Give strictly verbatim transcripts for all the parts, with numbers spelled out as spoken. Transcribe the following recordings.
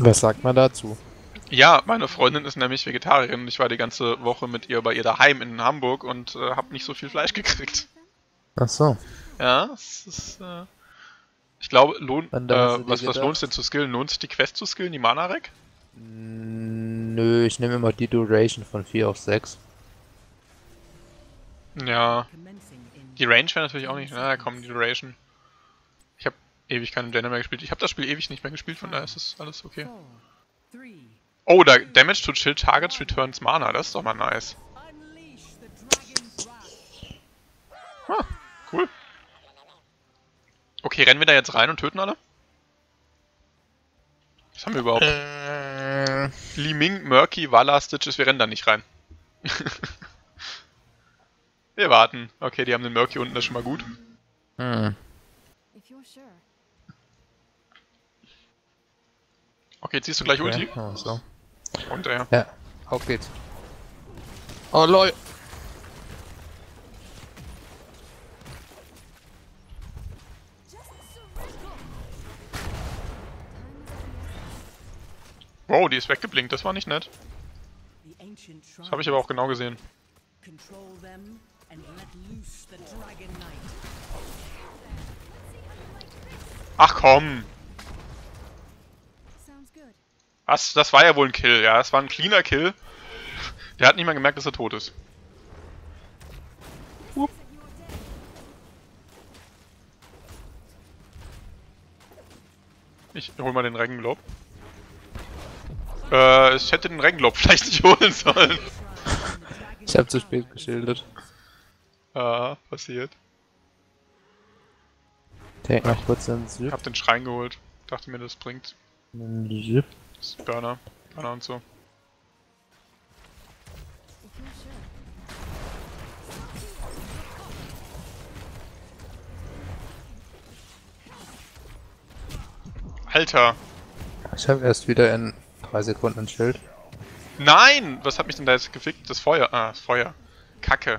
Was sagt man dazu? Ja, meine Freundin ist nämlich Vegetarierin und ich war die ganze Woche mit ihr bei ihr daheim in Hamburg und äh, hab nicht so viel Fleisch gekriegt. Ach so. Ja, es ist, äh, ich glaube, lohnt, Und äh, da hast du dir was, was lohnt es gedacht? denn zu skillen? Lohnt sich die Quest zu skillen, die Mana-Rec? Mm, Nö, ich nehme immer die Duration von vier auf sechs. Ja, die Range wäre natürlich auch nicht, na komm, die Duration. Ich habe ewig keinen Gender mehr gespielt. Ich habe das Spiel ewig nicht mehr gespielt, von daher ist das alles okay. Oh, da Damage to Chill Targets returns Mana, das ist doch mal nice. Ah, cool. Okay, rennen wir da jetzt rein und töten alle? Was haben wir überhaupt? Äh, Li Ming, Murky, Walla, Stitches, wir rennen da nicht rein. Wir warten. Okay, die haben den Murky unten, das ist schon mal gut. hm. Okay, ziehst du gleich Okay. Ulti? Oh, so. Und ja. Ja, auf geht's. Oh lol. Wow, die ist weggeblinkt, das war nicht nett. Das habe ich aber auch genau gesehen. Ach komm! Was? Das war ja wohl ein Kill, ja. Das war ein cleaner Kill. Der hat nicht mal gemerkt, dass er tot ist. Hup. Ich hol mal den Regenglob. Äh, ich hätte den Regenglob vielleicht nicht holen sollen. Ich habe zu spät geschildert. Ah, passiert. Take noch kurz den Ich Zip. hab den Schrein geholt. Dachte mir, das bringt. Zip. Das ist Burner. Burner und so. Alter! Ich habe erst wieder in drei Sekunden ein Schild. Nein! Was hat mich denn da jetzt gefickt? Das Feuer. Ah, das Feuer. Kacke.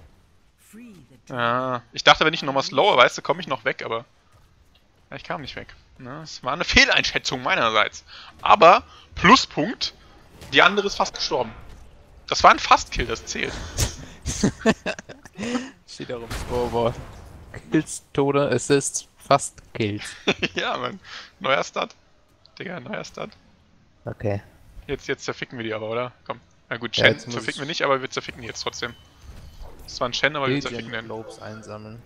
Ah, ich dachte, wenn ich nochmal slower, weißt du, komme ich noch weg, aber... Ja, ich kam nicht weg. Na, es war eine Fehleinschätzung meinerseits. Aber, Pluspunkt, die andere ist fast gestorben. Das war ein Fast-Kill, das zählt. Steht auch im Scoreboard. Kills, Tode, Assists, fast Kills. Ja, Mann. Neuer Stat. Digga, neuer Stat. Okay. Jetzt, jetzt zerficken wir die aber, oder? Komm. Na gut, Ja, Shen jetzt muss zerficken wir ich- nicht, aber wir zerficken die jetzt trotzdem. Das war ein Shen, aber wir zerficken Radiant den. Globes einsammeln.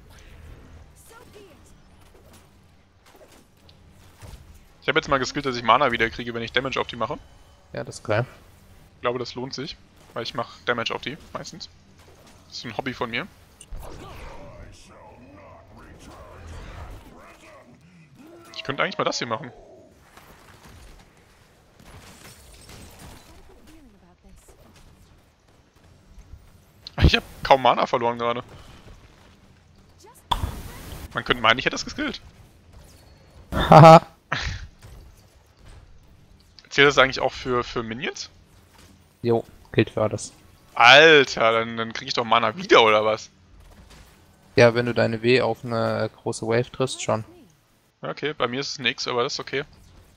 Ich habe jetzt mal geskillt, dass ich Mana wieder kriege, wenn ich Damage auf die mache. Ja, das ist geil. Ich glaube, das lohnt sich, weil ich mache Damage auf die, meistens. Das ist ein Hobby von mir. Ich könnte eigentlich mal das hier machen. Ich habe kaum Mana verloren gerade. Man könnte meinen, ich hätte das geskillt. Haha. Zählt das eigentlich auch für, für Minions? Jo, gilt für alles. Alter, dann, dann kriege ich doch Mana wieder, oder was? Ja, wenn du deine W auf eine große Wave triffst, schon. Okay, bei mir ist es nix, aber das ist okay.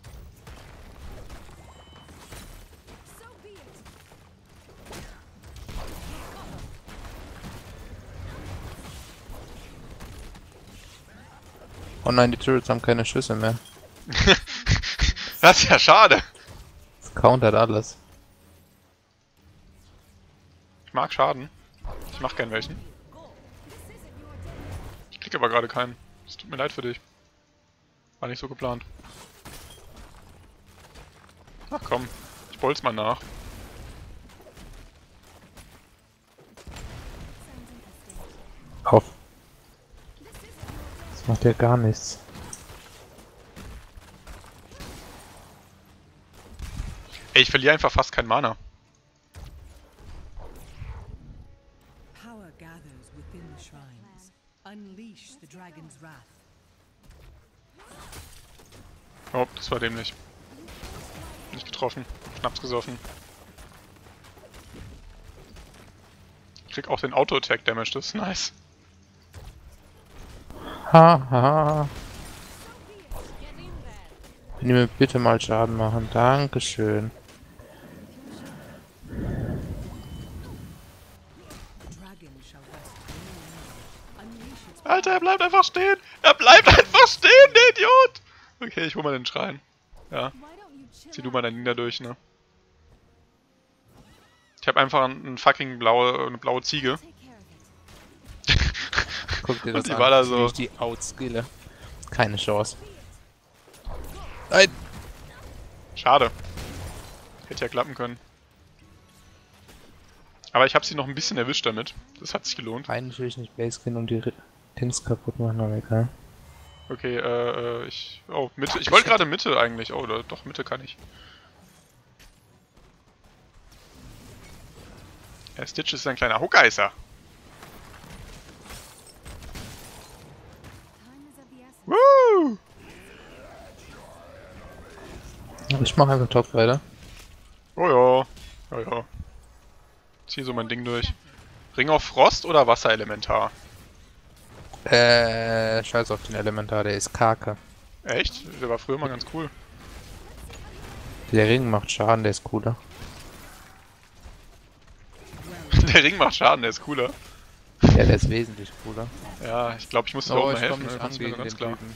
Oh nein, die Turrets haben keine Schüsse mehr. Das ist ja schade. Das countert alles. Ich mag Schaden. Ich mach gern welchen. Ich krieg aber gerade keinen. Es tut mir leid für dich. War nicht so geplant. Ach komm, ich bolz mal nach. Auf. Das macht ja gar nichts. Ey, ich verliere einfach fast kein Mana. Power gathers within the shrines. Unleash the dragon's wrath. Oh, das war dämlich. Nicht getroffen. Schnaps gesoffen. Ich krieg auch den Auto-Attack-Damage, das ist nice. Haha. Könnt ihr mir bitte mal Schaden machen? Dankeschön. Alter, er bleibt einfach stehen! Er bleibt einfach stehen, der Idiot! Okay, ich hol mal den Schrein. Ja. Zieh du mal dein Nieder durch, ne? Ich habe einfach einen fucking blaue, eine blaue Ziege. Guck dir das Und die an, war da wie so. ich die outskille. Keine Chance. Nein! Schade. Hätte ja klappen können. Aber ich habe sie noch ein bisschen erwischt damit. Das hat sich gelohnt. Eigentlich will ich nicht Basecamp und die Dings kaputt machen, aber egal. Okay, äh, ich... Oh, Mitte. Ich wollte gerade Mitte eigentlich. Oh, da, doch, Mitte kann ich. Der Stitch ist ein kleiner Hookeiser. Woo! Ich mach einfach Top weiter. Oh ja. Oh ja. Zieh so mein Ding durch. Ring auf Frost oder Wasserelementar? Äh, scheiß auf den Elementar, der ist Kake. Echt? Der war früher mal ganz cool. Der Ring macht Schaden, der ist cooler. Der Ring macht Schaden, der ist cooler. Ja, der ist wesentlich cooler. Ja, ich glaube, ich muss dir Oh, auch mal ich helfen. komm nicht Ne? an Kannst du mir gegen ganz den klar. Typen.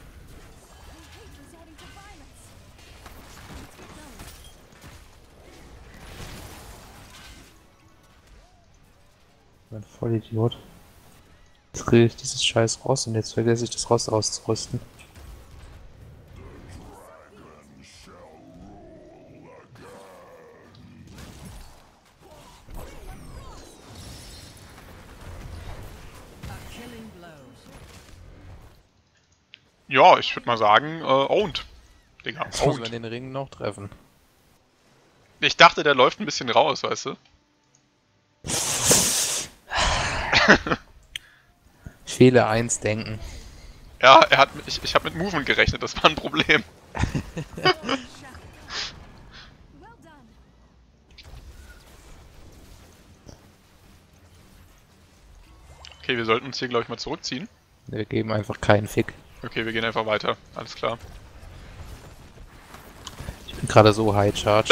Ein Vollidiot. Jetzt kriege ich dieses scheiß Ross und jetzt vergesse ich das Ross auszurüsten. Ja, ich würde mal sagen, äh, owned. Digga, Jetzt muss man owned. den Ring noch treffen. Ich dachte, der läuft ein bisschen raus, weißt du? Fehler eins denken. Ja, er hat, ich, ich habe mit Movement gerechnet, das war ein Problem. Okay, wir sollten uns hier, glaube ich, mal zurückziehen. Wir geben einfach keinen Fick. Okay, wir gehen einfach weiter. Alles klar. Ich bin gerade so high charge.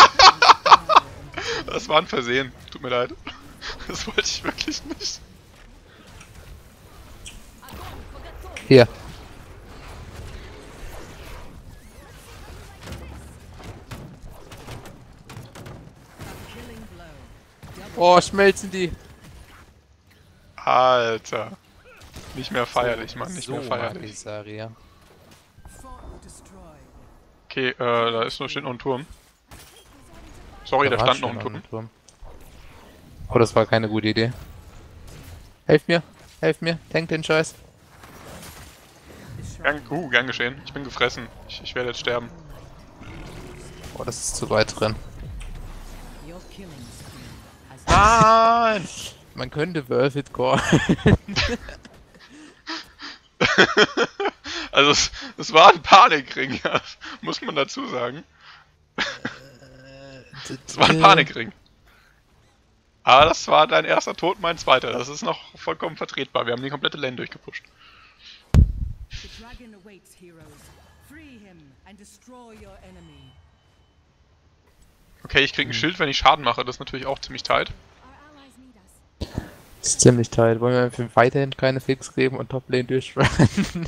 Das war ein Versehen. Tut mir leid. Das wollte ich wirklich nicht. Hier. Oh, schmelzen die. Alter. Nicht mehr feierlich, Mann. Nicht so mehr feierlich. mag ich Saria. Okay, äh, da ist noch, steht noch ein Turm. Sorry, da, war stand noch ein schon Turm. ein Turm. Oh, das war keine gute Idee. Helf mir, helf mir, tank den Scheiß. Gern, uh, gern geschehen. Ich bin gefressen. Ich, ich werde jetzt sterben. Oh, das ist zu weit drin. Nein! Man könnte Worth it call. Also, es, es war ein Panikring, ja. Muss man dazu sagen. Es war ein Panikring. Aber das war dein erster Tod, mein zweiter. Das ist noch vollkommen vertretbar. Wir haben die komplette Lane durchgepusht. Okay, ich krieg ein Schild, wenn ich Schaden mache. Das ist natürlich auch ziemlich tight. Das ist ziemlich tight. Wollen wir einfach weiterhin keine Fix geben und Top-Lane durchsprechen?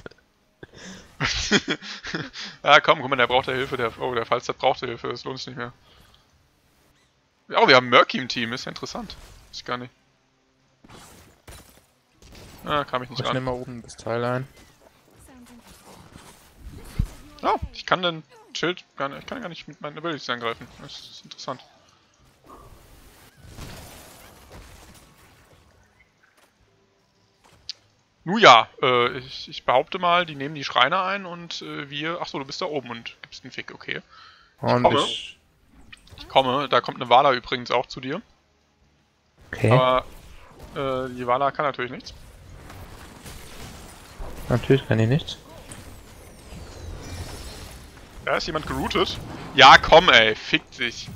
Ja, komm, guck mal, der braucht ja Hilfe. Der, oh, der Falster braucht ja Hilfe. Das lohnt sich nicht mehr. Oh, wir haben Murky im Team. Ist ja interessant. Ist gar nicht. Ah, kam ich nicht Ich ran. nehme mal oben das Teil ein. Oh, ich kann den Schild gar nicht, ich kann gar nicht mit meinen Abilities angreifen. Das ist interessant. Nun ja, äh, ich, ich behaupte mal, die nehmen die Schreine ein und äh, wir... Achso, du bist da oben und gibst einen Fick, okay. Und komme. ich... Ich komme, da kommt eine Vala übrigens auch zu dir. Okay, Aber äh, die Vala kann natürlich nichts. natürlich kann ich nicht. Da ist jemand geroutet. Ja, komm ey, fick dich.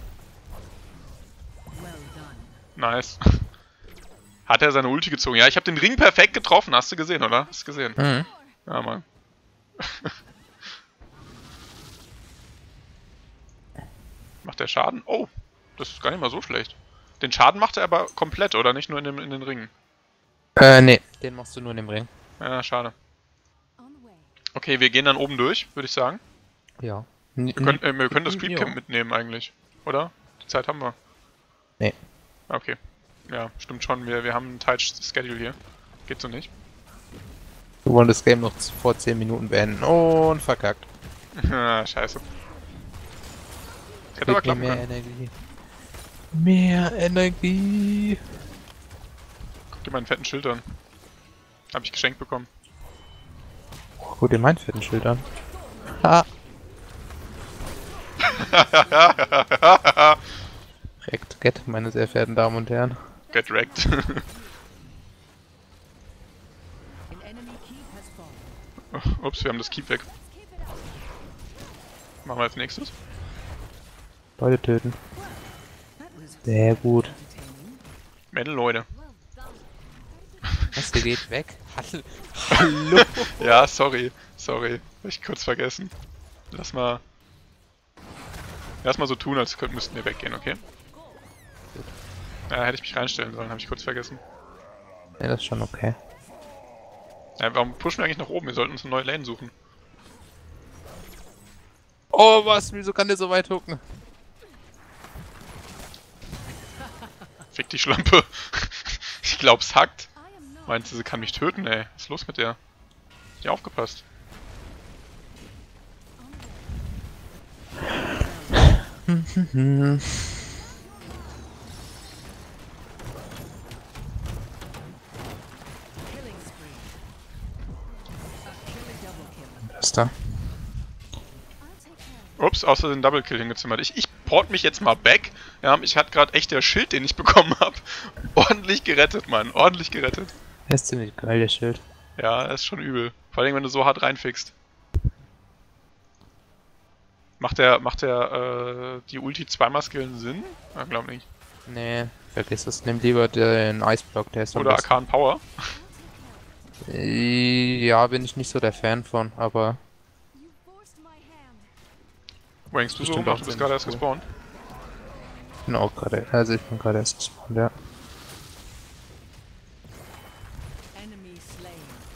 Nice. Hat er seine Ulti gezogen? Ja, ich habe den Ring perfekt getroffen. Hast du gesehen, oder? Hast du gesehen? Mhm. Ja, Mann. macht der Schaden? Oh, das ist gar nicht mal so schlecht. Den Schaden macht er aber komplett, oder? Nicht nur in, dem, in den Ringen. Äh, nee. Den machst du nur in dem Ring. Ja, schade. Okay, wir gehen dann oben durch, würde ich sagen. Ja. Wir können, äh, wir können das Creep Camp Ja. mitnehmen eigentlich, oder? Die Zeit haben wir. Nee. Okay. Ja, stimmt schon. Wir, wir haben einen Tight Schedule hier. Geht so nicht. Wir wollen das Game noch vor zehn Minuten beenden. Und verkackt. Ah, scheiße. Hätte aber Gib mir klappen mehr können. Energie. Mehr Energie. Guck dir meinen fetten Schild an. Hab ich geschenkt bekommen. Guck dir mein fetten Schild an. Ha! Rekt, get, meine sehr verehrten Damen und Herren. Get wrecked. An enemy keep has fallen. Ups, wir haben das Keep weg. Machen wir als nächstes. Leute töten. That was Sehr gut. entertaining. Mädel, Leute. Was, der geht weg? Hallo? Hallo? Ja, sorry. Sorry. Hab ich kurz vergessen. Lass mal... Lass mal so tun, als könnten, müssten wir weggehen, okay? Ja, hätte ich mich reinstellen sollen, habe ich kurz vergessen. Ja, das ist schon okay. Ja, warum pushen wir eigentlich nach oben? Wir sollten uns eine neue Lane suchen. Oh, was? Wieso kann der so weit hucken? Fick die Schlampe. Ich glaub's hackt. Meint sie, sie kann mich töten, ey. Was ist los mit der? Hat die aufgepasst? Hm. Killing spree. A killing double kill. Was ist da? Ups, außer den Double Kill hingezimmert. Ich, ich port mich jetzt mal back. Ja, ich hatte gerade echt der Schild, den ich bekommen habe. Ordentlich gerettet, Mann. Ordentlich gerettet. Der ist ziemlich geil, der Schild. Ja, das ist schon übel. Vor allem, wenn du so hart reinfickst. Macht der, macht der, äh, die Ulti zweimal skillen Sinn? Ja, glaub nicht. Nee, vergiss es. Nimm lieber den Iceblock, der ist am Oder besten. Arcan Power. Äh, Ja, bin ich nicht so der Fan von, aber Wo hängst du so Bestimmt rum? auch Ach, du bist ziemlich gerade erst cool. gespawnt. ich bin auch gerade, also ich bin gerade erst gespawnt, ja. Enemy slain.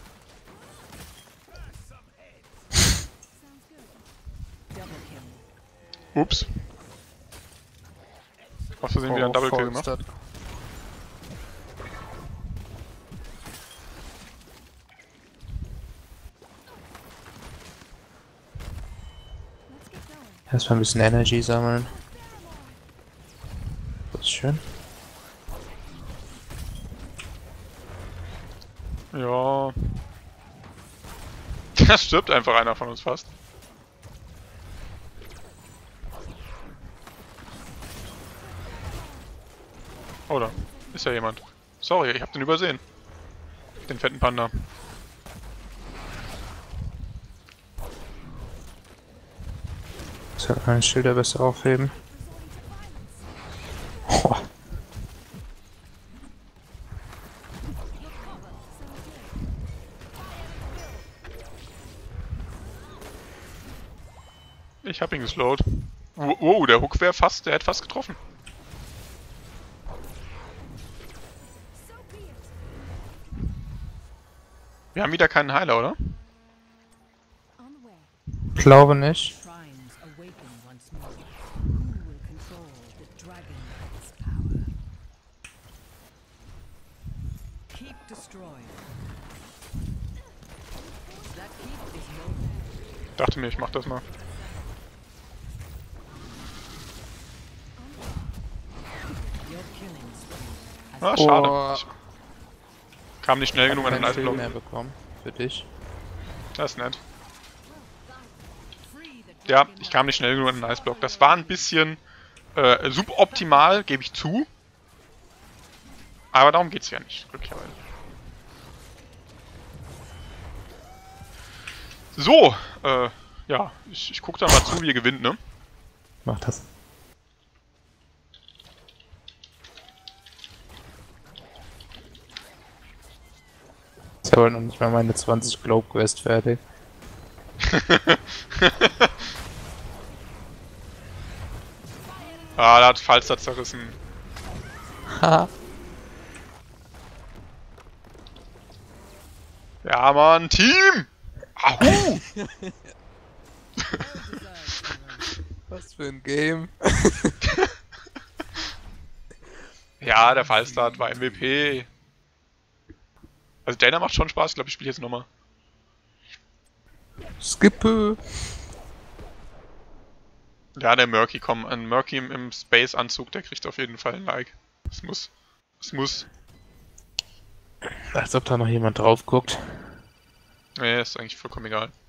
Double kill. Ups. Aus Versehen wieder ein Double Kill gemacht. Vollstadt. Erstmal ein bisschen Energy sammeln. Das ist schön. Ja. Da stirbt einfach einer von uns fast. Oh, da ist ja jemand. Sorry, ich hab den übersehen. Den fetten Panda. Ich soll meine Schilder besser aufheben. Oh. Ich hab ihn geslowt. Wow, wow, der Hook wäre fast, der hätte fast getroffen. Wir haben wieder keinen Heiler, oder? Glaube nicht. Shrines awaken once more. Who will control the dragon's power? Keep destroyed. That keep is no more. Ich dachte mir, ich mach das mal. Your killing spree has Ah, schade. Oh. Ich kam nicht schnell genug an den Kein Schild Eisblock. mehr bekommen. Für dich. Das ist nett. free the Ja, dragon ich kam nicht schnell genug an den Eisblock. Das war ein bisschen äh, suboptimal, gebe ich zu. Aber darum geht's ja nicht, glücklicherweise. So, äh, ja, ich, ich guck da mal zu, wie ihr gewinnt, ne? Mach das. Ich habe noch nicht mal meine zwanzig Globe Quest fertig. Ah, da hat Falster zerrissen. Haha. Ja, Mann, Team! Ahu! Was für ein Game. Ja, der Fallstart war M V P. Also Jaina macht schon Spaß, ich glaube, ich spiele jetzt nochmal. Skippe. Ja, der Murky, komm, ein Murky im, im Space-Anzug, der kriegt auf jeden Fall ein Like. Es muss. Es muss. Als ob da noch jemand drauf guckt. Nee, ist eigentlich vollkommen egal.